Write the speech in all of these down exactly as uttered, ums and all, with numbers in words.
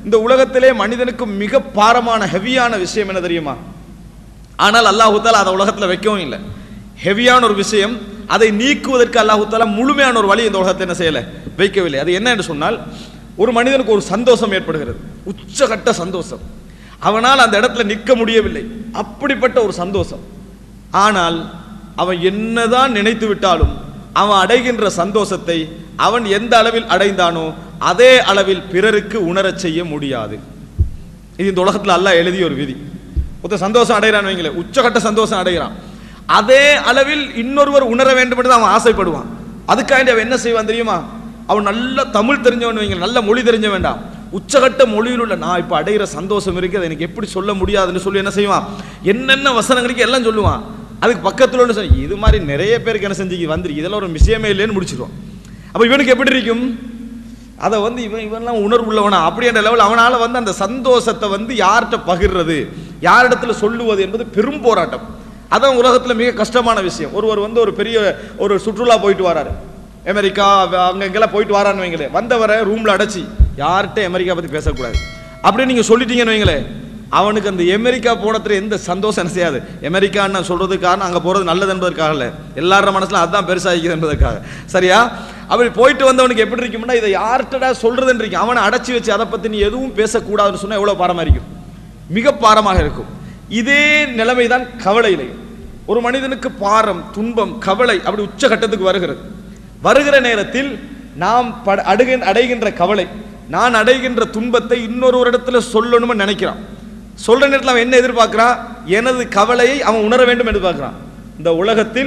இந்த உலகத்திலே மனிதனுக்கு மிக பாரமான ஹெவியான விஷயம் என்ன தெரியுமா? ஆனால் அல்லாஹ் தஆலா அதை உலகத்தில் வைக்கவும் இல்லை. ஹெவியான ஒரு விஷயம், அதை நீக்குவதற்கு அல்லாஹ் தஆலா முழுமையான ஒரு வழி இந்த உலகத்தை என்ன செய்யலை, வைக்கவில்லை. அது என்ன என்று சொன்னால், ஒரு மனிதனுக்கு ஒரு சந்தோஷம் ஏற்படுகிறது, உச்சகட்ட சந்தோஷம், அவனால் அந்த இடத்துல நிற்க முடியவில்லை, அப்படிப்பட்ட ஒரு சந்தோஷம். ஆனால் அவன் என்னதான் நினைத்து விட்டாலும் அவன் அடைகின்ற சந்தோஷத்தை அவன் எந்த அளவில் அடைந்தானோ அதே அளவில் பிறருக்கு உணரச் செய்ய முடியாது. இது இந்த உலகத்தில் அல்லாஹ் எழுதிய ஒரு விதி. ஒருத்த சந்தோஷம் அடைகிறான் வைங்களே, உச்சகட்ட சந்தோஷம் அடைகிறான், அதே அளவில் இன்னொருவர் உணர வேண்டும் என்று அவன் ஆசைப்படுவான். அதுக்காண்டி அவன் என்ன செய்வான் தெரியுமா? அவன் நல்ல தமிழ் தெரிஞ்சவன் வைங்க, நல்ல மொழி தெரிஞ்ச வேண்டாம், உச்சகட்ட மொழியில் உள்ள நான் இப்போ அடைகிற சந்தோஷம் இருக்கு, அதை எனக்கு எப்படி சொல்ல முடியாதுன்னு சொல்லி என்ன செய்வான், என்னென்ன வசனங்களுக்கு எல்லாம் சொல்லுவான். அதுக்கு பக்கத்தில் ஒன்று சொல்லி இது மாதிரி நிறைய பேருக்கு என்ன செஞ்சு வந்துருக்கு, இதெல்லாம் ஒரு விஷயமே இல்லைன்னு முடிச்சிடுவான். அப்போ இவனுக்கு எப்படி இருக்கும், அதை வந்து இவன் இவன்லாம் உணர்வு உள்ளவனா அப்படின்ற லெவல் அவனால் வந்து அந்த சந்தோஷத்தை வந்து யார்கிட்ட பகிர்றது, யாரிடத்துல சொல்லுவது என்பது பெரும் போராட்டம். அதான் உலகத்தில் மிக கஷ்டமான விஷயம். ஒருவர் வந்து ஒரு பெரிய ஒரு சுற்றுலா போயிட்டு வராரு, அமெரிக்கா அங்கே எங்கெல்லாம் போயிட்டு வரான்னு வைங்களே, வந்தவரை ரூமில் அடைச்சி யார்கிட்ட அமெரிக்கா பற்றி பேசக்கூடாது அப்படின்னு நீங்கள் சொல்லிட்டீங்கன்னு வைங்களே, அவனுக்கு அந்த அமெரிக்கா போனதுல எந்த சந்தோஷம் என்ன செய்யாது. அமெரிக்கான்னு நான் சொல்றதுக்கு காரணம் அங்கே போகிறது நல்லது என்பதற்காக இல்லை, எல்லாரோட மனசில் அதுதான் பெருசாகிக்குது என்பதற்காக. சரியா? அப்படி போயிட்டு வந்தவனுக்கு எப்படி இருக்கும்னா, இதை யார்கிட்ட சொல்றதுன்னு இருக்கும், அவனை அடைச்சி வச்சு அதை பற்றி நீ எதுவும் பேசக்கூடாதுன்னு சொன்னால் எவ்வளோ பாரமாக இருக்கும், மிக பாரமாக இருக்கும். இதே நிலைமை தான் கவலையிலே. ஒரு மனிதனுக்கு பாரம், துன்பம், கவலை அப்படி உச்சகட்டத்துக்கு வருகிறது. வருகிற நேரத்தில் நாம் அடைகின்ற கவலை, நான் அடைகின்ற துன்பத்தை இன்னொரு ஒரு இடத்துல சொல்லணும்னு நினைக்கிறான். சொல்ற நேரத்தில் அவன் என்ன எதிர்பார்க்கிறான், எனது கவலையை அவன் உணர வேண்டும் எதிர்பார்க்கிறான். இந்த உலகத்தில்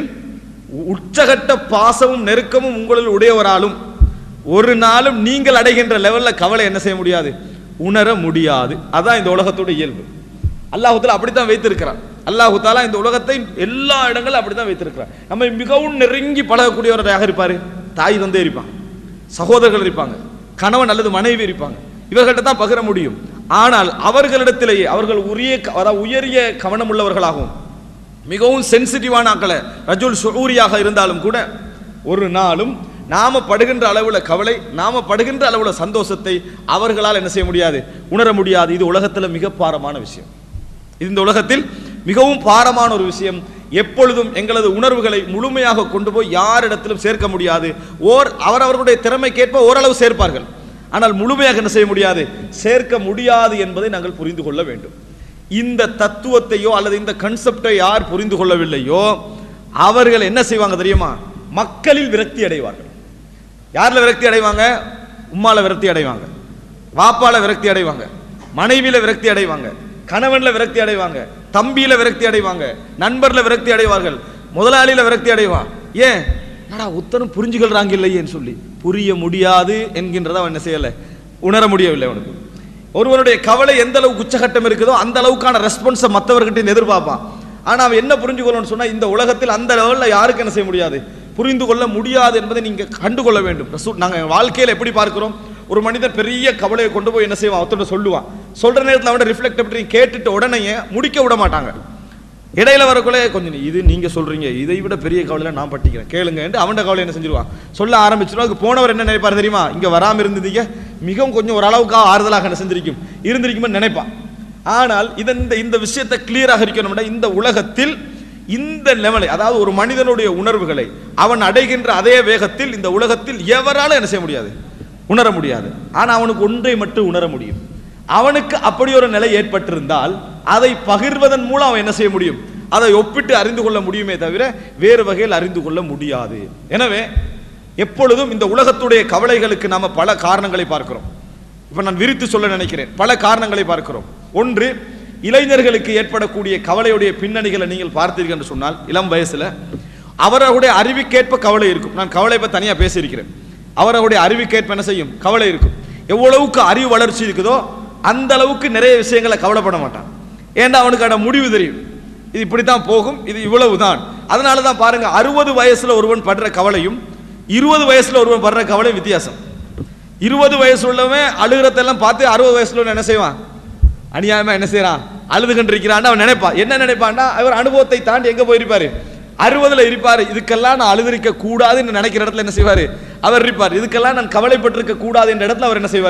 உச்சகட்ட பாசமும் நெருக்கமும் உங்களில் உடையவராலும் ஒரு நாளும் நீங்கள் அடைகின்ற லெவலில் கவலை என்ன செய்ய முடியாது, உணர முடியாது. அதான் இந்த உலகத்தோட இயல்பு. அல்லாஹ் தஆலா அப்படித்தான் வைத்திருக்கிறான். அல்லாஹ் தஆலா இந்த உலகத்தை எல்லா இடங்களும் அப்படித்தான் வைத்திருக்கிறார். நம்ம மிகவும் நெருங்கி பழகக்கூடியவராக இருப்பாரு, தாய் தந்தை இருப்பாங்க, சகோதரர்கள் இருப்பாங்க, கணவன் அல்லது மனைவி இருப்பாங்க, இவர்கிட்ட தான் பகிர முடியும். ஆனால் அவர்களிடத்திலேயே அவர்கள் உரிய உயரிய கவனம் உள்ளவர்களாகவும் மிகவும் சென்சிட்டிவான ஆக்களை ரஜுல் ஷுஊரியாக இருந்தாலும் கூட ஒரு நாளும் நாம படுகின்ற அளவுல கவலை, நாம படுகின்ற அளவுல சந்தோஷத்தை அவர்களால் என்ன செய்ய முடியாது, உணர முடியாது. இது உலகத்தில் மிக பாரமான விஷயம். இந்த உலகத்தில் மிகவும் பாரமான ஒரு விஷயம். எப்பொழுதும் எங்களது உணர்வுகளை முழுமையாக கொண்டு போய் யாரிடத்திலும் சேர்க்க முடியாது. ஓர் அவரவர்களுடைய திறமைக்கேற்ப ஓரளவு சேர்ப்பார்கள், ஆனால் முழுமையாக என்ன செய்ய முடியாது, சேர்க்க முடியாது என்பதை நாங்கள் புரிந்து கொள்ள வேண்டும். இந்த தத்துவத்தையோ அல்லது இந்த கன்செப்டை யார் புரிந்து கொள்ளவில்லையோ அவர்கள் என்ன செய்வாங்க தெரியுமா, மக்களில் விரக்தி அடைவார்கள். யாரில் விரக்தி அடைவாங்க, உம்மால விரக்தி அடைவாங்க, வாப்பால விரக்தி அடைவாங்க, மனைவியில விரக்தி அடைவாங்க, கணவன்ல விரக்தி அடைவாங்க, தம்பியில விரக்தி அடைவாங்க, நண்பர்ல விரக்தி அடைவார்கள், முதலாளியில விரக்தி அடைவான். ஏன் நடா உத்தரம் புரிஞ்சுக்கிறாங்க இல்லையேன்னு சொல்லி புரிய முடியாது என்கின்றத அவன் என்ன செய்யலை, உணர முடியவில்லை. அவனுக்கு ஒருவனுடைய கவலை எந்த அளவுக்கு உச்சகட்டம் இருக்குதோ அந்த அளவுக்கான ரெஸ்பான்ஸை மற்றவர்கிட்ட எதிர்பார்ப்பான். ஆனால் அவன் என்ன புரிஞ்சுக்கணும்னு சொன்னால், இந்த உலகத்தில் அந்த லெவலில் யாருக்கு என்ன செய்ய முடியாது, புரிந்து கொள்ள முடியாது என்பதை நீங்கள் கண்டுகொள்ள வேண்டும். நாங்கள் வாழ்க்கையில் எப்படி பார்க்கிறோம், ஒரு மனிதன் பெரிய கவலையை கொண்டு போய் என்ன செய்வான், ஒருத்தர் சொல்லுவான், சொல்ற நேரத்தில் அவனை ரிஃப்ளெக்ட் அப்படி கேட்டுட்டு உடனே முடிக்க விட மாட்டாங்க. இடையில வரக்குள்ளே கொஞ்சம் இது நீங்க சொல்றீங்க, இதை விட பெரிய கவலையில நான் பட்டிக்கிறேன் கேளுங்க என்று அவன் கவலை என்ன செஞ்சிருவான், சொல்ல ஆரம்பிச்சிருவான். அதுக்கு போனவர் என்ன நினைப்பார் தெரியுமா, இங்க வராம இருந்தீங்க மிகவும் கொஞ்சம் ஓரளவுக்கு ஆறுதலாக என்ன செஞ்சிருக்கும் இருந்திருக்கும்னு நினைப்பான். ஆனால் இந்த இந்த விஷயத்தை கிளியராக இருக்கணும். இந்த உலகத்தில் இந்த லெவலை, அதாவது ஒரு மனிதனுடைய உணர்வுகளை அவன் அடைகின்ற அதே வேகத்தில் இந்த உலகத்தில் எவராலும் என்ன செய்ய முடியாது, உணர முடியாது. ஆனால் அவனுக்கு ஒன்றை மட்டும் உணர முடியும். அவனுக்கு அப்படி ஒரு நிலை ஏற்பட்டிருந்தால் அதை பகிர்வதன் மூலம் அவன் என்ன செய்ய முடியும், அதை ஒப்பிட்டு அறிந்து கொள்ள முடியுமே தவிர வேறு வகையில் அறிந்து கொள்ள முடியாது. எனவே எப்பொழுதும் இந்த உலகத்துடைய கவலைகளுக்கு நாம பல காரணங்களை பார்க்கிறோம். இப்ப நான் விரித்து சொல்ல நினைக்கிறேன், பல காரணங்களை பார்க்கிறோம். ஒன்று, இளைஞர்களுக்கு ஏற்படக்கூடிய கவலையுடைய பின்னணிகளை நீங்கள் பார்த்தீர்கள் என்று சொன்னால், இளம் வயசுல அவர்களுடைய அறிவுக்கேற்ப கவலை இருக்கும். நான் கவலை பற்றி தனியாக பேசியிருக்கிறேன். அவர்களுடைய அறிவுக்கேற்ப என்ன செய்யும், கவலை இருக்கும். எவ்வளவுக்கு அறிவு வளர்ச்சி இருக்குதோ அந்த அளவுக்கு நிறைய விஷயங்களை கவலைப்பட மாட்டான். ஏன்னா அவனுக்கான முடிவு தெரியும், இது இப்படித்தான் போகும், இது இவ்வளவு தான். அதனால தான் பாருங்க, அறுபது வயசுல ஒருவன் படுற கவலையும் இருபது வயசுல ஒருவன் படுற கவலையும் வித்தியாசம். இருபது வயசு உள்ளவன் அழுகிறதெல்லாம் பார்த்து அறுபது வயசுல என்ன செய்வான், அநியாயமா என்ன செய்யறான், அழுதுகிட்டு இருக்கிறான் அவன் நினைப்பான். என்ன நினைப்பான்னா, அவர் அனுபவத்தை தாண்டி எங்க போயிருப்பாரு, அறுபதுல இருப்பாரு. இதுக்கெல்லாம் நான் அழுதிருக்க கூடாதுன்னு நினைக்கிற இடத்துல என்ன செய்வாரு, அவர் இருப்பார். இதுக்கெல்லாம் நான் கவலைப்பட்டிருக்க கூடாது என்ற இடத்துல அவர் என்ன செய்வார்,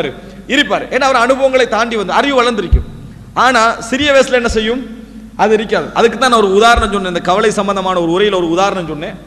இருப்பார். ஏன்னா அவர் அனுபவங்களை தாண்டி வந்து அறிவு வளர்ந்திருக்கும். ஆனா சிறிய வயசுல என்ன செய்யும், அது இருக்காது. அதுக்கு தான் நான் ஒரு உதாரணம் சொன்னேன், இந்த கவலை சம்பந்தமான ஒரு உரையில் ஒரு உதாரணம் சொன்னேன்.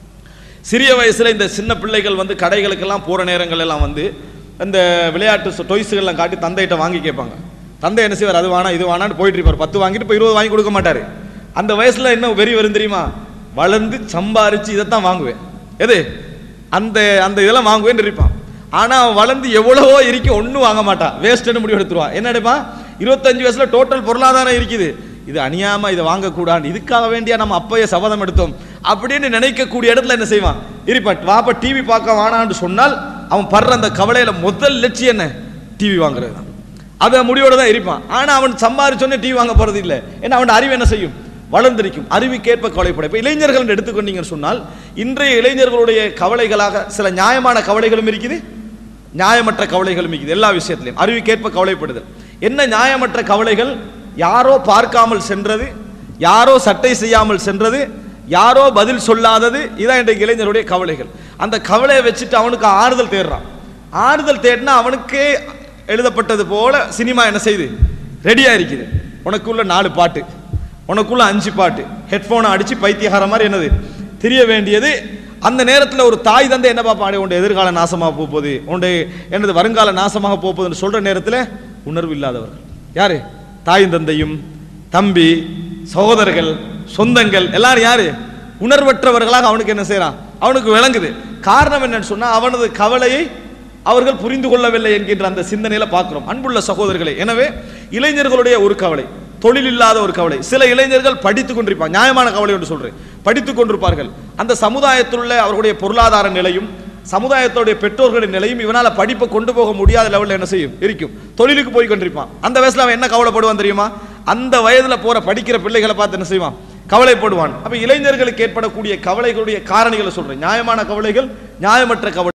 சிறிய வயசுல இந்த சின்ன பிள்ளைகள் வந்து கடைகளுக்கெல்லாம் போற நேரங்கள் எல்லாம் வந்து இந்த விளையாட்டு டொய்ஸுகள்லாம் காட்டி தந்தைகிட்ட வாங்கி கேட்பாங்க. தந்தை என்ன செய்வார், அது வேணா இது வேணான்னு போயிட்டு இருப்பார். பத்து வாங்கிட்டு இப்போ இருபது வாங்கி கொடுக்க மாட்டாரு. அந்த வயசுல என்ன வெறி வரும் தெரியுமா, வளர்ந்து சம்பாரிச்சு இதைத்தான் வாங்குவேன், எது அந்த அந்த இதெல்லாம் வாங்குவேன்னு இருப்பான். ஆனா அவன் வளர்ந்து எவ்வளவோ இருக்கு ஒன்றும் வாங்க மாட்டான், வேஸ்ட்னு முடிவு எடுத்துருவான். என்ன எடுப்பான், இருபத்தஞ்சு வயசுல டோட்டல் பொருளாதாரம் இருக்குது, இது அநியாயமா இதை வாங்கக்கூடாது, இதுக்காக வேண்டியா நம்ம அப்பைய சபதம் எடுத்தோம் அப்படின்னு நினைக்கக்கூடிய இடத்துல என்ன செய்வான் இருப்பான். வாப்ப டிவி பார்க்க வானான்னு சொன்னால் அவன் படுற அந்த கவலையில முதல் லட்சியம் என்ன, டிவி வாங்குறது தான். அதை முடிவோட தான் இருப்பான். ஆனா அவன் சம்பாரிச்சோன்னே டிவி வாங்க போறது இல்லை. ஏன்னா அவன் அறிவு என்ன செய்யும், வளர்ந்திருக்கும். அறிவுக்கேற்ப கவலைப்பட. இப்போ இளைஞர்கள் எடுத்துக்கொண்டீங்கன்னு சொன்னால் இன்றைய இளைஞர்களுடைய கவலைகளாக சில நியாயமான கவலைகளும் இருக்குது, நியாயமற்ற கவலைகளும் இருக்குது. எல்லா விஷயத்திலையும் அறிவுக்கேற்ப கவலைப்படுதல். என்ன நியாயமற்ற கவலைகள், யாரோ பார்க்காமல் சென்றது, யாரோ சட்டை செய்யாமல் சென்றது, யாரோ பதில் சொல்லாதது, இதான் இன்றைக்கு இளைஞருடைய கவலைகள். அந்த கவலையை வச்சுட்டு அவனுக்கு ஆறுதல் தேடுறான். ஆறுதல் தேடினா அவனுக்கே எழுதப்பட்டது போல சினிமா என்ன செய்யுது, ரெடியா இருக்குது. உனக்குள்ள நாலு பாட்டு, உனக்குள்ள அஞ்சு பாட்டு, ஹெட்போனை அடிச்சு பைத்தியகார மாதிரி என்னது தெரிய வேண்டியது. அந்த நேரத்தில் ஒரு தாய் தந்தை என்ன பார்ப்பாங்க, உன்னுடைய எதிர்கால நாசமாக போகுது, உன்னுடைய என்னது வருங்கால நாசமாக போகுதுன்னு சொல்ற நேரத்தில் உணர்வு இல்லாதவர்கள் யாரு, தாயும் தந்தையும் தம்பி சகோதரர்கள் சொந்தங்கள் எல்லாரும் யாரு, உணர்வற்றவர்களாக அவனுக்கு என்ன செய்யறான், அவனுக்கு விளங்குது. காரணம் என்னன்னு சொன்னா அவனது கவலையை அவர்கள் புரிந்து கொள்ளவில்லை என்கின்ற அந்த சிந்தனையில பார்க்கிறோம். அன்புள்ள சகோதரர்களே, எனவே இளைஞர்களுடைய ஒரு கவலை, தொழில் இல்லாத ஒரு கவலை. சில இளைஞர்கள் படித்துக் கொண்டிருப்பாங்க, நியாயமான கவலை என்று சொல்றேன், படித்துக் கொண்டிருப்பார்கள். அந்த சமுதாயத்தில் உள்ள அவர்களுடைய பொருளாதார நிலையும் சமுதாயத்துடைய பெற்றோர்களின் நிலையும் இவனால படிப்பை கொண்டு போக முடியாத லெவலில் என்ன செய்யும் இருக்கும். தொழிலுக்கு போய் கொண்டிருப்பான். அந்த வயசுல அவன் என்ன கவலைப்படுவான் தெரியுமா, அந்த வயதுல போற படிக்கிற பிள்ளைகளை பார்த்து என்ன செய்வான், கவலைப்படுவான். அப்ப இளைஞர்களுக்கு ஏற்படக்கூடிய கவலைகளுடைய காரணிகளை சொல்றேன், நியாயமான கவலைகள், நியாயமற்ற கவலை.